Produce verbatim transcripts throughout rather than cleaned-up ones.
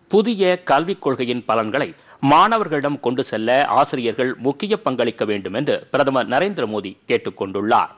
புதிய கல்விக் கொள்கையின் பலன்களை மாணவர்களிடம் கொண்டு செல்ல ஆசிரியர்கள் முக்கிய பங்களிக்க வேண்டும் என்று பிரதமர் நரேந்திர மோடி கேட்டுக் கொண்டுள்ளார்.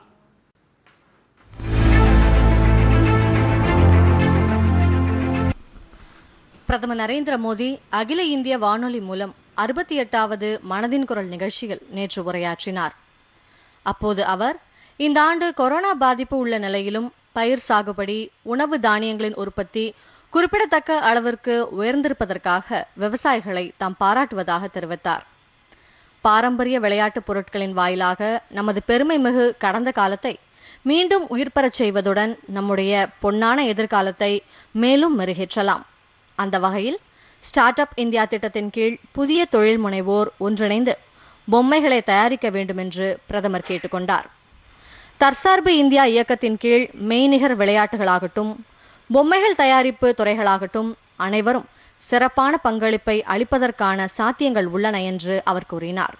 பிரதமர் நரேந்திர மோடி அகில இந்திய வானொலி மூலம் அறுபத்தி எட்டாவது மனதின் குரல் நிகழ்ச்சியில் நேற்று உரையாற்றினார். அப்போது அவர் இந்த ஆண்டு கொரோனா பாதிப்பு உள்ள நிலையிலும் பயிர் சாகுபடி, உணவு தானியங்களின் உற்பத்தி குறிப்பிடத்தக்க அளவிற்கு உயர்ந்திருப்பதற்காக விவசாயிகளை தாம் பாராட்டுவதாக தெரிவித்தார். பாரம்பரிய விளையாட்டுப் பொருட்களின் வாயிலாக நமது பெருமை மிகு கடந்த காலத்தை மீண்டும் உயிர்பெறச் செய்வதுடன் நம்முடைய பொன்னான எதிர்காலத்தை மேலும் மெருகேற்றலாம். அந்த வகையில் ஸ்டார்ட் அப் இந்தியா திட்டத்தின் கீழ் புதிய தொழில் முனைவோர் ஒன்றிணைந்து பொம்மைகளை தயாரிக்க வேண்டும் என்று பிரதமர் கேட்டுக்கொண்டார். தற்சார்பு இந்தியா இயக்கத்தின் கீழ் மெய்நிகர் விளையாட்டுகளாகட்டும், பொம்மைகள் தயாரிப்பு துறைகளாகட்டும் அனைவரும் சிறப்பான பங்களிப்பை அளிப்பதற்கான சாத்தியங்கள் உள்ளன என்று அவர் கூறினார்.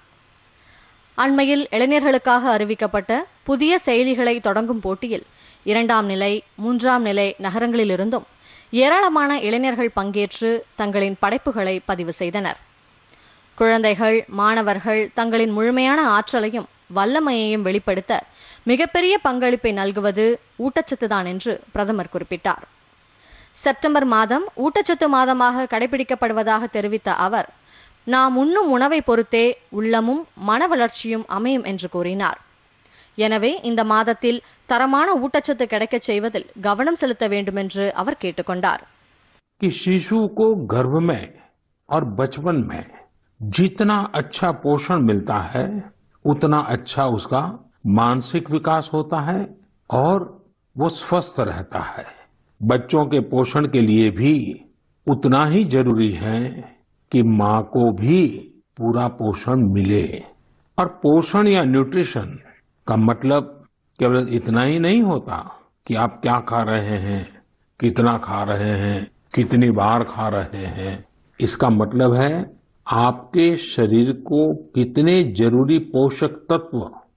அண்மையில் இளைஞர்களுக்காக அறிவிக்கப்பட்ட புதிய செயலிகளை தொடங்கும் போட்டியில் இரண்டாம் நிலை, மூன்றாம் நிலை நகரங்களிலிருந்தும் ஏராளமான இளைஞர்கள் பங்கேற்று தங்களின் படைப்புகளை பதிவு செய்தனர். குழந்தைகள், மாணவர்கள் தங்களின் முழுமையான ஆற்றலையும் வல்லமையையும் வெளிப்படுத்த மிகப்பெரிய பங்களிப்பை நல்குவது ஊட்டச்சத்துதான் என்று பிரதமர் குறிப்பிட்டார். செப்டம்பர் மாதம் ஊட்டச்சத்து மாதமாக கடைபிடிக்கப்படுவதாக தெரிவித்த அவர், நாம் உண்ணும் உணவை பொறுத்தே உள்ளமும் மன வளர்ச்சியும் அமையும் என்று கூறினார். எனவே இந்த மாதத்தில் தரமான ஊட்டச்சத்து கிடைக்கச் செய்வதில் கவனம் செலுத்த வேண்டும் என்று அவர் கேட்டுக்கொண்டார். कि शिशु को गर्भ में और बचपन में जितना अच्छा पोषण मिलता है उतना अच्छा उसका मानसिक विकास होता है और वो स्वस्थ रहता है. बच्चों के पोषण के लिए भी उतना ही जरूरी है कि माँ को भी पूरा पोषण मिले. और पोषण या न्यूट्रिशन का मतलब केवल इतना ही नहीं होता कि आप क्या खा रहे हैं, कितना खा रहे हैं, कितनी बार खा रहे हैं. इसका मतलब है आपके शरीर को कितने जरूरी पोषक तत्व.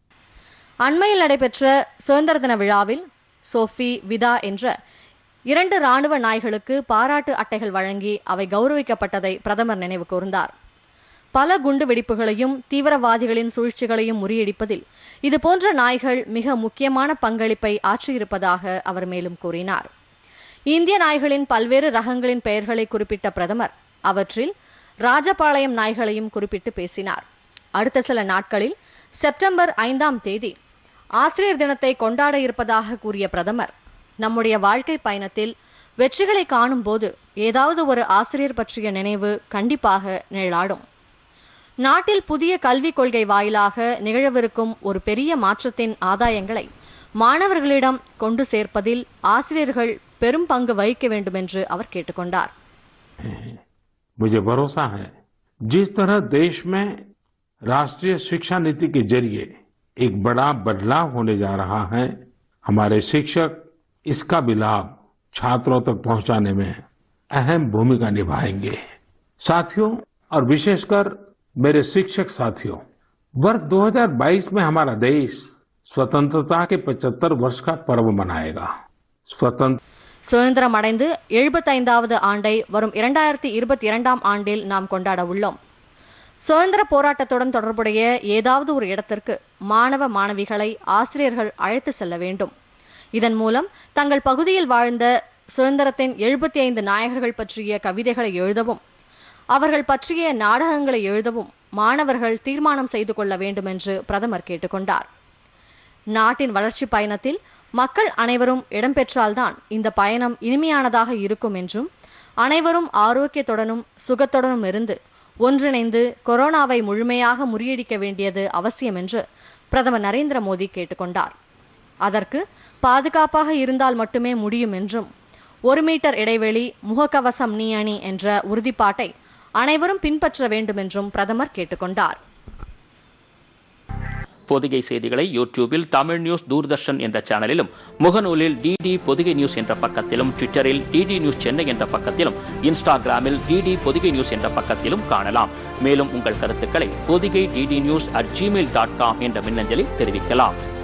அண்மையில் நடைபெற்ற சுதந்திர தின விழாவில் சோஃபி, விதா என்ற இரண்டு ராணுவ நாய்களுக்கு பாராட்டு அட்டைகள் வழங்கி அவை கௌரவிக்கப்பட்டதை பிரதமர் நினைவு கூர்ந்தார். பல குண்டு வெடிப்புகளையும் தீவிரவாதிகளின் சூழ்ச்சிகளையும் முறியடிப்பதில் இதுபோன்ற நாய்கள் மிக முக்கியமான பங்களிப்பை ஆற்றியிருப்பதாக அவர் மேலும் கூறினார். இந்திய நாய்களின் பல்வேறு ரகங்களின் பெயர்களை குறிப்பிட்ட பிரதமர் அவற்றில் ராஜபாளையம் நாய்களையும் குறிப்பிட்டு பேசினார். அடுத்த சில நாட்களில் செப்டம்பர் ஐந்தாம் தேதி ஆசிரியர் தினத்தை கொண்டாட இருப்பதாக கூறிய பிரதமர், நம்முடைய வாழ்க்கை பயணத்தில் வெற்றிகளை காணும் போது ஏதாவது ஒரு ஆசிரியர் பற்றிய நினைவு கண்டிப்பாக நிழலாடும். நாட்டில் புதிய கல்விக் கொள்கை வாயிலாக நிகழவிருக்கும் ஒரு பெரிய மாற்றத்தின் ஆதாயங்களை மாணவர்களிடம் கொண்டு சேர்ப்பதில் ஆசிரியர்கள் பெரும் பங்கு வகிக்க வேண்டும் என்று அவர் கேட்டுக்கொண்டார். मुझे भरोसा है जिस तरह देश में राष्ट्रीय शिक्षा नीति के जरिए एक बड़ा बदलाव होने जा रहा है, हमारे शिक्षक इसका भी लाभ छात्रों तक पहुंचाने में अहम भूमिका निभाएंगे. साथियों और विशेषकर मेरे शिक्षक साथियों, वर्ष दो हज़ार बाईस में हमारा देश स्वतंत्रता के पचहत्तर वर्ष का पर्व मनाएगा. स्वतंत्र சுதந்திரம் அடைந்து எழுபத்தைந்தாவது ஆண்டை வரும் இரண்டாயிரத்தி இருபத்தி இரண்டாம் ஆண்டில் நாம் கொண்டாட உள்ளோம். சுதந்திர போராட்டத்துடன் தொடர்புடைய ஏதாவது ஒரு இடத்திற்கு மாணவ மாணவிகளை ஆசிரியர்கள் அழைத்து செல்ல வேண்டும். இதன் மூலம் தங்கள் பகுதியில் வாழ்ந்த சுதந்திரத்தின் எழுபத்தி ஐந்து நாயகர்கள் பற்றிய கவிதைகளை எழுதவும் அவர்கள் பற்றிய நாடகங்களை எழுதவும் மாணவர்கள் தீர்மானம் செய்து கொள்ள வேண்டும் என்று பிரதமர் கேட்டுக்கொண்டார். நாட்டின் வளர்ச்சி பயணத்தில் மக்கள் அனைவரும் இடம்பெற்றால்தான் இந்த பயணம் இனிமையானதாக இருக்கும் என்றும், அனைவரும் ஆரோக்கியத்துடனும் சுகத்துடனும் இருந்து ஒன்றிணைந்து கொரோனாவை முழுமையாக முறியடிக்க வேண்டியது அவசியம் என்று பிரதமர் நரேந்திர மோடி கேட்டுக்கொண்டார். அதற்கு பாதுகாப்பாக இருந்தால் மட்டுமே முடியும் என்றும், ஒரு மீட்டர் இடைவெளி, முகக்கவசம் நீ அணி என்ற உறுதிப்பாட்டை அனைவரும் பின்பற்ற வேண்டும் என்றும் பிரதமர் கேட்டுக்கொண்டார். பொதிகை செய்திகளை யூடியூபில் தமிழ் நியூஸ் தூர்தர்ஷன் என்ற சேனலிலும், முகநூலில் டிடி பொதிகை நியூஸ் என்ற பக்கத்திலும், ட்விட்டரில் டிடி நியூஸ் சென்னை என்ற பக்கத்திலும், இன்ஸ்டாகிராமில் டிடி பொதிகை நியூஸ் என்ற பக்கத்திலும் காணலாம். மேலும் உங்கள் கருத்துக்களை Podhigai DD news at Gmail dot com என்ற மின்னஞ்சலில் தெரிவிக்கலாம்.